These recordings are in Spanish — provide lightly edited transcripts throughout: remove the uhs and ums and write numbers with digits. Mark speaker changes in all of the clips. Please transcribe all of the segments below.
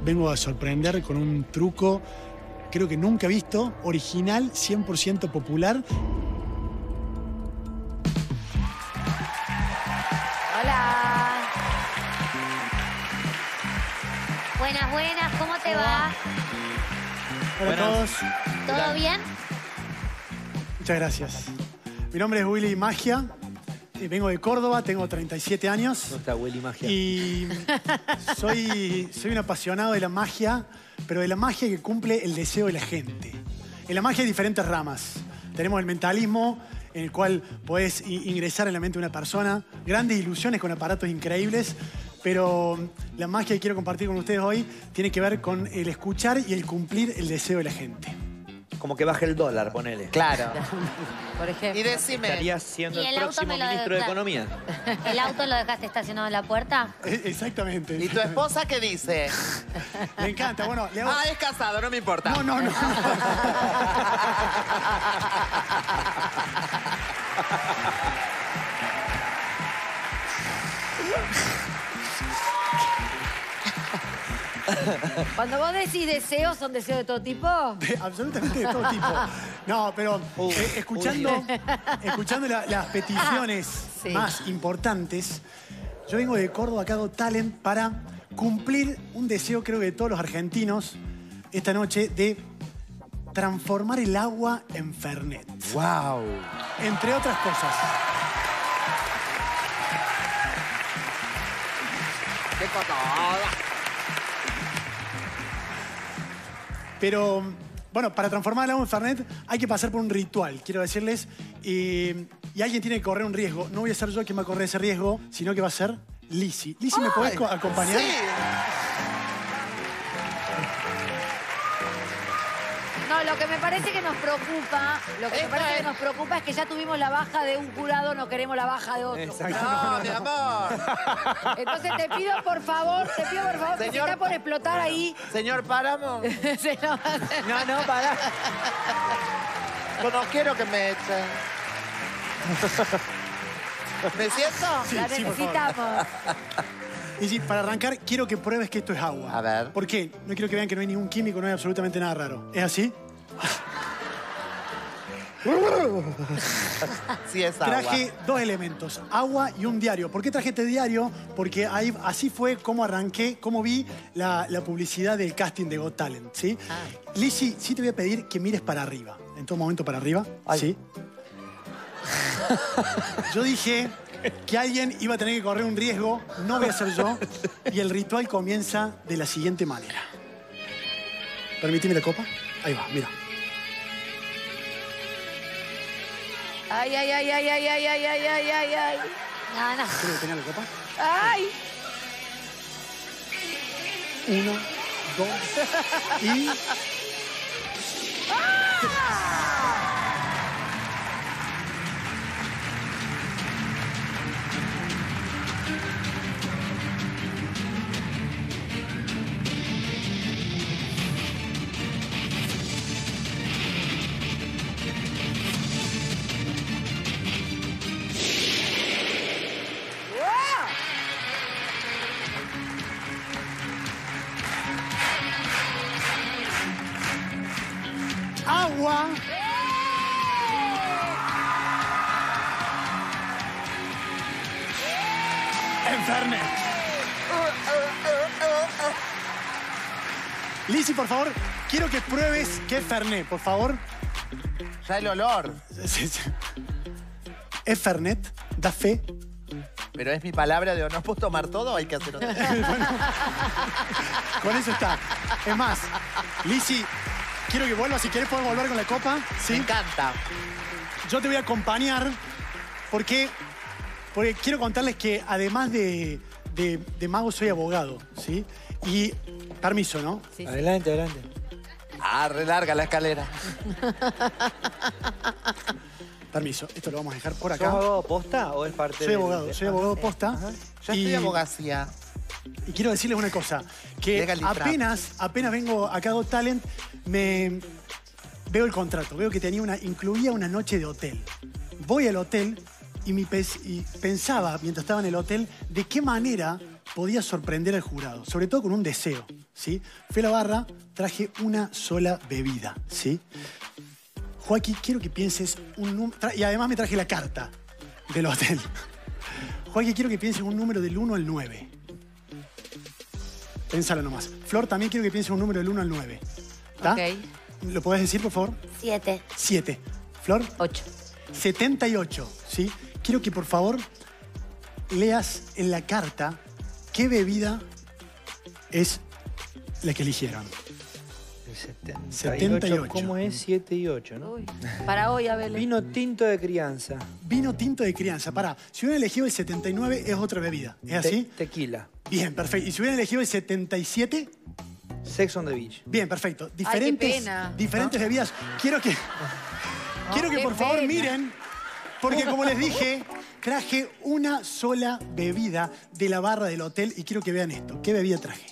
Speaker 1: vengo a sorprender con un truco, creo que nunca visto, original, 100% popular.
Speaker 2: Hola. Buenas, buenas, ¿cómo te va?
Speaker 1: Hola a todos.
Speaker 2: ¿Todo bien?
Speaker 1: Muchas gracias. Mi nombre es Willy Magia. Vengo de Córdoba, tengo 37 años.
Speaker 3: ¿Dónde está Willy Magia?
Speaker 1: Y soy un apasionado de la magia, pero de la magia que cumple el deseo de la gente. En la magia hay diferentes ramas. Tenemos el mentalismo, en el cual podés ingresar en la mente de una persona, grandes ilusiones con aparatos increíbles, pero la magia que quiero compartir con ustedes hoy tiene que ver con el escuchar y el cumplir el deseo de la gente.
Speaker 3: Como que baje el dólar, ponele.
Speaker 4: Claro.
Speaker 2: Por ejemplo.
Speaker 4: Y decime,
Speaker 3: Estarías siendo
Speaker 2: ¿Y
Speaker 3: el
Speaker 2: el auto
Speaker 3: próximo
Speaker 2: me lo
Speaker 3: ministro de
Speaker 2: deja?
Speaker 3: Economía.
Speaker 2: ¿El auto lo dejaste estacionado en la puerta?
Speaker 1: Exactamente.
Speaker 4: ¿y tu esposa qué dice?
Speaker 1: Me encanta. Bueno, le hago...
Speaker 4: Ah, es casado, no me importa.
Speaker 1: No, no, no.
Speaker 2: Cuando vos decís deseos, ¿son deseos de todo tipo?
Speaker 1: Absolutamente de todo tipo. No, pero escuchando las peticiones
Speaker 2: Sí.
Speaker 1: más importantes, yo vengo de Córdoba, acá hago talent para cumplir un deseo, creo que de todos los argentinos, esta noche, de transformar el agua en Fernet.
Speaker 3: ¡Wow!
Speaker 1: Entre otras cosas.
Speaker 4: ¡Qué cotoda!
Speaker 1: Pero, bueno, para transformar el agua en Fernet hay que pasar por un ritual, quiero decirles. Y alguien tiene que correr un riesgo. No voy a ser yo quien va a correr ese riesgo, sino que va a ser Lizzy. Lizzy, ¿me podés acompañar?
Speaker 4: Sí.
Speaker 2: No, lo que me parece que nos preocupa, es que ya tuvimos la baja de un jurado, no queremos la baja de otro.
Speaker 3: Exacto.
Speaker 4: No, mi amor.
Speaker 2: Entonces te pido por favor, que se
Speaker 4: Señor-
Speaker 2: está por explotar ahí.
Speaker 4: Señor Páramo,
Speaker 2: Se lo-
Speaker 3: No, pará.
Speaker 4: yo no quiero que me echen. ¿Me siento?
Speaker 1: Sí,
Speaker 2: La
Speaker 1: sí, por favor.
Speaker 2: necesitamos.
Speaker 1: Lizzy, para arrancar, quiero que pruebes que esto es agua.
Speaker 4: A ver.
Speaker 1: ¿Por qué? No quiero que vean que no hay ningún químico, no hay absolutamente nada raro. ¿Es así?
Speaker 4: Sí, es agua.
Speaker 1: Traje dos elementos, agua y un diario. ¿Por qué traje este diario? Porque así fue como arranqué, como vi la publicidad del casting de Got Talent, ¿sí? Lizzy, sí te voy a pedir que mires para arriba. En todo momento para arriba, ¿sí? Yo dije que alguien iba a tener que correr un riesgo, no voy a ser yo, y el ritual comienza de la siguiente manera. Permitime la copa. Ahí va, mira.
Speaker 2: Ay, ay, ay, ay, ay, ay, ay, ay, ay, ay, ay. No, no.
Speaker 1: ¿Quiero que tenga la copa?
Speaker 2: Ay.
Speaker 1: 1, 2 y... agua. En Fernet. Lizzy, por favor, quiero que pruebes qué es Fernet, por favor.
Speaker 4: Ya el olor.
Speaker 1: Sí, sí. Es Fernet, da fe.
Speaker 4: Pero es mi palabra de honor. ¿Puedo tomar todo o hay que hacer otra?
Speaker 1: Con eso está. Es más, Lizzy, quiero que vuelvas. Si querés, podés volver con la copa.
Speaker 4: Me
Speaker 1: ¿Sí?
Speaker 4: encanta.
Speaker 1: Yo te voy a acompañar porque quiero contarles que además de mago soy abogado, ¿sí? Y permiso, ¿no?
Speaker 2: Sí, sí.
Speaker 3: Adelante, adelante.
Speaker 4: Ah, re larga la escalera.
Speaker 1: Permiso, esto lo vamos a dejar por
Speaker 3: ¿Sos
Speaker 1: acá.
Speaker 3: abogado posta o es parte
Speaker 1: Soy
Speaker 3: del-
Speaker 1: abogado, soy abogado posta.
Speaker 4: Yo estoy abogacía.
Speaker 1: Y quiero decirles una cosa, que
Speaker 4: Legal y trap.
Speaker 1: apenas vengo acá a Got Talent, veo el contrato, veo que incluía una noche de hotel. Voy al hotel y pensaba, mientras estaba en el hotel, de qué manera podía sorprender al jurado, sobre todo con un deseo, ¿sí? Fui a la barra, traje una sola bebida, ¿sí? Joaquín, quiero que pienses un número... Y además me traje la carta del hotel. Joaquín, quiero que pienses un número del 1 al 9. Pénsalo nomás. Flor, también quiero que pienses un número del 1 al 9. ¿Está?
Speaker 2: Ok.
Speaker 1: ¿Lo podés decir, por favor?
Speaker 5: 7.
Speaker 1: 7. Flor.
Speaker 2: 8.
Speaker 1: 78, ¿sí? Quiero que, por favor, leas en la carta qué bebida es la que eligieron.
Speaker 3: El 78.
Speaker 1: 78.
Speaker 3: ¿Cómo es? 7 y 8, ¿no?
Speaker 2: Uy, para hoy, Abel.
Speaker 3: Vino tinto de crianza.
Speaker 1: Vino tinto de crianza. Pará, si hubieran elegido el 79 es otra bebida. ¿Es así?
Speaker 3: Tequila.
Speaker 1: Bien, perfecto. ¿Y si hubieran elegido el 77?
Speaker 3: Sex on the beach.
Speaker 1: Bien, perfecto.
Speaker 2: qué
Speaker 1: Diferentes,
Speaker 2: pena.
Speaker 1: diferentes bebidas. Quiero que
Speaker 2: qué
Speaker 1: por favor
Speaker 2: pena.
Speaker 1: miren, porque como les dije, traje una sola bebida de la barra del hotel y quiero que vean esto. ¿Qué bebida traje?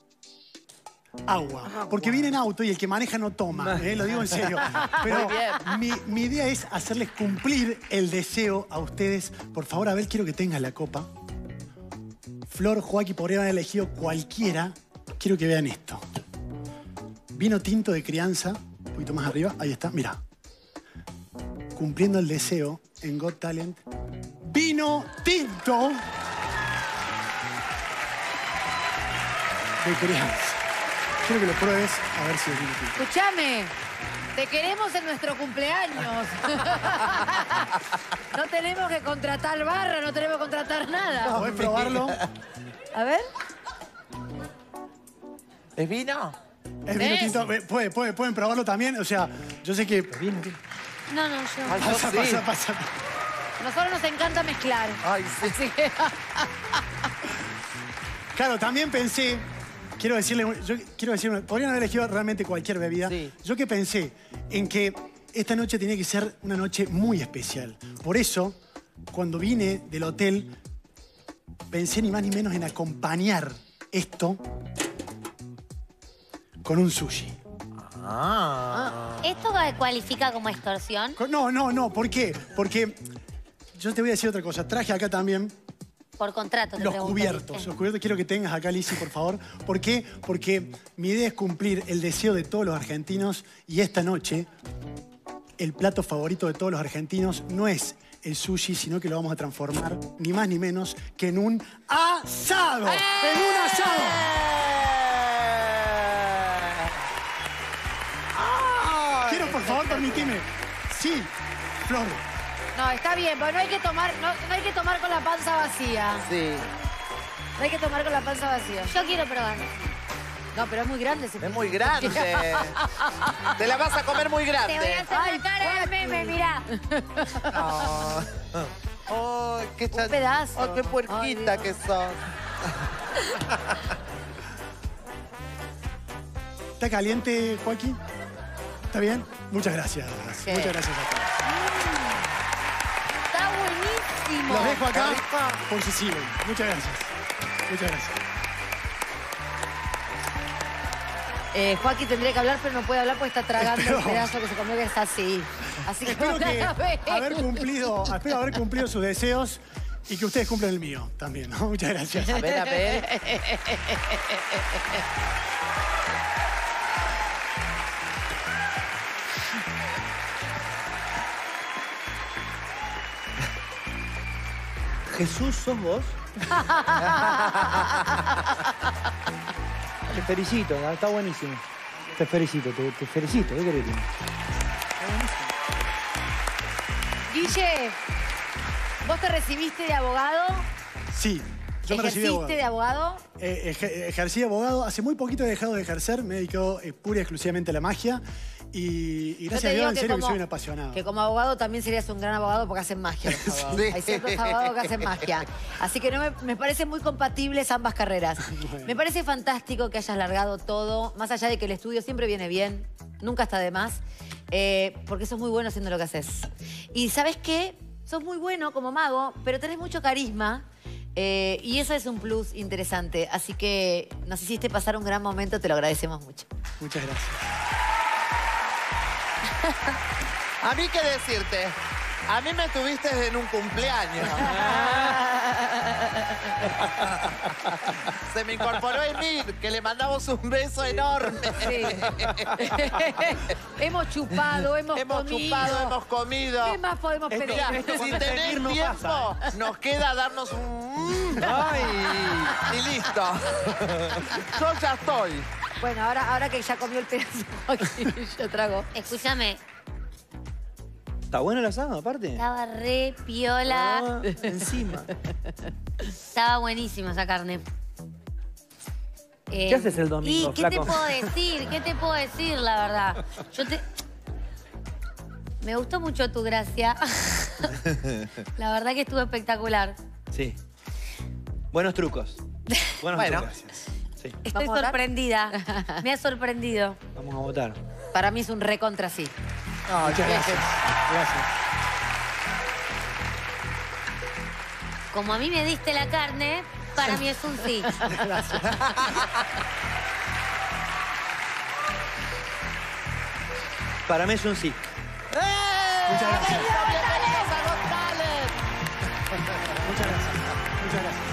Speaker 1: Agua. Porque vine en auto y el que maneja no toma, lo digo en serio. Pero mi idea es hacerles cumplir el deseo a ustedes. Por favor, Abel, quiero que tengas la copa. Flor, Joaquín, podrían haber elegido cualquiera. Quiero que vean esto. Vino tinto de crianza. Un poquito más arriba. Ahí está, mira. Cumpliendo el deseo en Got Talent. Vino tinto de crianza. Quiero que lo pruebes a ver si es vino tinto.
Speaker 2: Escúchame, te queremos en nuestro cumpleaños. No tenemos que contratar barra, no tenemos que contratar nada.
Speaker 1: ¿Podés probarlo?
Speaker 2: A ver.
Speaker 4: ¿Es vino?
Speaker 1: Es vino
Speaker 2: ¿Ves?
Speaker 1: tinto. Pueden probarlo también. O sea, yo sé que...
Speaker 3: Vino tinto.
Speaker 5: No, yo.
Speaker 4: Ay, yo
Speaker 1: Pasa,
Speaker 4: sí.
Speaker 1: pasa.
Speaker 2: Nosotros nos encanta mezclar.
Speaker 4: Ay, sí.
Speaker 2: Así que...
Speaker 1: Claro, también pensé... Quiero decirle, podrían haber elegido realmente cualquier bebida.
Speaker 4: Sí.
Speaker 1: Yo que pensé en que esta noche tenía que ser una noche muy especial. Por eso, cuando vine del hotel, pensé ni más ni menos en acompañar esto con un sushi.
Speaker 5: ¿Esto cualifica como extorsión?
Speaker 1: No, ¿por qué? Porque yo te voy a decir otra cosa. Traje acá también
Speaker 5: Por contrato, te
Speaker 1: los
Speaker 5: pregunto,
Speaker 1: cubiertos.
Speaker 5: ¿viste?
Speaker 1: Los cubiertos quiero que tengas acá, Lizzy, por favor. ¿Por qué? Porque mi idea es cumplir el deseo de todos los argentinos y esta noche el plato favorito de todos los argentinos no es el sushi, sino que lo vamos a transformar ni más ni menos que en un asado. ¡En un asado! Quiero, por favor, permitime. Sí, Flor.
Speaker 2: No, está bien, pero no hay que tomar, no hay que tomar con la panza vacía.
Speaker 4: Sí.
Speaker 2: No hay que tomar con la panza vacía.
Speaker 5: Yo quiero probar.
Speaker 2: No, pero es muy grande ese
Speaker 4: Es muy grande. Te la vas a comer muy grande.
Speaker 5: Te voy a hacer
Speaker 2: Ay,
Speaker 5: la cara de meme, mirá.
Speaker 4: Oh, qué
Speaker 2: Un pedazo.
Speaker 4: Oh, qué puerquita
Speaker 2: Ay,
Speaker 4: que sos.
Speaker 1: ¿Está caliente, Joaquín? ¿Está bien? Muchas gracias.
Speaker 2: Sí.
Speaker 1: Muchas gracias a todos.
Speaker 2: Está buenísimo.
Speaker 1: Los dejo acá por si siguen. Muchas gracias. Muchas gracias.
Speaker 2: Joaquín tendría que hablar, pero no puede hablar porque está tragando
Speaker 1: Espero-
Speaker 2: el pedazo que se comió que está así. Así que
Speaker 1: Espero
Speaker 2: espero
Speaker 1: haber cumplido sus deseos y que ustedes cumplan el mío también, ¿no? Muchas gracias.
Speaker 4: A ver, a ver.
Speaker 3: Jesús, ¿sos vos? Te felicito, está buenísimo. Te felicito, te felicito. ¿Qué querés?
Speaker 2: Guille, ¿vos te recibiste de abogado?
Speaker 1: Sí, yo me recibí de abogado.
Speaker 2: ¿Ejerciste de abogado?
Speaker 1: Ejercí de abogado. Hace muy poquito he dejado de ejercer. Me dedico pura y exclusivamente a la magia. Y
Speaker 2: Yo
Speaker 1: gracias
Speaker 2: te
Speaker 1: a Dios,
Speaker 2: digo
Speaker 1: en
Speaker 2: que
Speaker 1: serio, que
Speaker 2: como-
Speaker 1: soy un apasionado.
Speaker 2: Que como abogado también serías un gran abogado porque hacen magia los abogados.
Speaker 4: Sí.
Speaker 2: Hay ciertos abogados que hacen magia. Así que me parecen muy compatibles ambas carreras. Me parece fantástico que hayas largado todo, más allá de que el estudio siempre viene bien, nunca está de más, porque sos muy bueno haciendo lo que haces. Y ¿sabes qué? Sos muy bueno como mago, pero tenés mucho carisma. Y eso es un plus interesante. Así que nos hiciste pasar un gran momento, te lo agradecemos mucho.
Speaker 1: Muchas gracias.
Speaker 4: A mí qué decirte. A mí me tuviste en un cumpleaños. Se me incorporó Emir, que le mandamos un beso enorme.
Speaker 2: Sí. Hemos chupado, hemos comido. ¿Qué más podemos pedir?
Speaker 4: Mirá, si tenés
Speaker 3: no
Speaker 4: tiempo,
Speaker 3: pasa,
Speaker 4: nos queda darnos un...
Speaker 3: ¡Ay!
Speaker 4: Y listo. Yo ya estoy.
Speaker 2: Bueno, ahora que ya comió el pedazo, Joaquín, yo trago.
Speaker 5: Escúchame,
Speaker 3: ¿Está bueno el asado, aparte?
Speaker 5: estaba re piola.
Speaker 3: Ah, encima.
Speaker 5: Estaba buenísima esa carne.
Speaker 3: ¿Qué haces el domingo,
Speaker 5: ¿Y qué te
Speaker 3: flaco?
Speaker 5: puedo decir? ¿Qué te puedo decir, la verdad? Me gustó mucho tu gracia. La verdad que estuvo espectacular.
Speaker 3: Sí. Buenos trucos. Buenos
Speaker 4: Bueno.
Speaker 3: trucos. Sí.
Speaker 5: Estoy
Speaker 2: ¿Vamos a votar?
Speaker 5: sorprendida. Me ha sorprendido.
Speaker 3: Vamos a votar.
Speaker 2: Para mí es un recontra sí.
Speaker 3: Muchas gracias. Gracias.
Speaker 5: Como a mí me diste la carne, para mí es un sí.
Speaker 3: Para mí es un sí.
Speaker 1: Muchas gracias.
Speaker 4: ¡Bienvenidos a Got Talent!
Speaker 1: Muchas gracias. Muchas gracias.